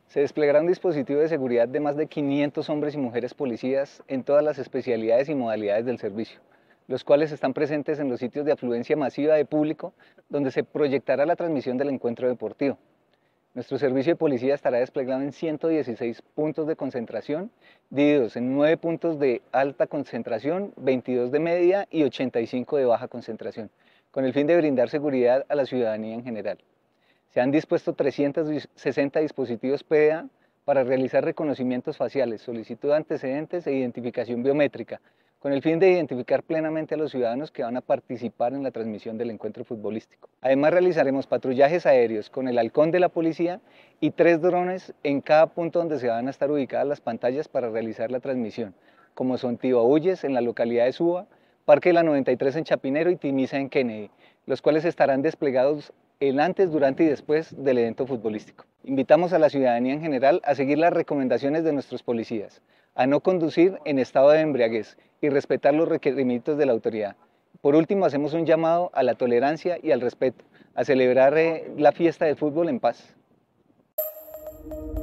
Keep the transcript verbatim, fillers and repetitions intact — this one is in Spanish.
Se desplegará un dispositivo de seguridad de más de quinientos hombres y mujeres policías en todas las especialidades y modalidades del servicio, los cuales están presentes en los sitios de afluencia masiva de público donde se proyectará la transmisión del encuentro deportivo. Nuestro servicio de policía estará desplegado en ciento dieciséis puntos de concentración, divididos en nueve puntos de alta concentración, veintidós de media y ochenta y cinco de baja concentración, con el fin de brindar seguridad a la ciudadanía en general. Se han dispuesto trescientos sesenta dispositivos P D A para realizar reconocimientos faciales, solicitud de antecedentes e identificación biométrica, con el fin de identificar plenamente a los ciudadanos que van a participar en la transmisión del encuentro futbolístico. Además, realizaremos patrullajes aéreos con el halcón de la policía y tres drones en cada punto donde se van a estar ubicadas las pantallas para realizar la transmisión, como son Tibabuyes en la localidad de Suba, Parque de la noventa y tres en Chapinero y Timisa en Kennedy, los cuales estarán desplegados el antes, durante y después del evento futbolístico. Invitamos a la ciudadanía en general a seguir las recomendaciones de nuestros policías, a no conducir en estado de embriaguez y respetar los requerimientos de la autoridad. Por último, hacemos un llamado a la tolerancia y al respeto, a celebrar eh, la fiesta del fútbol en paz.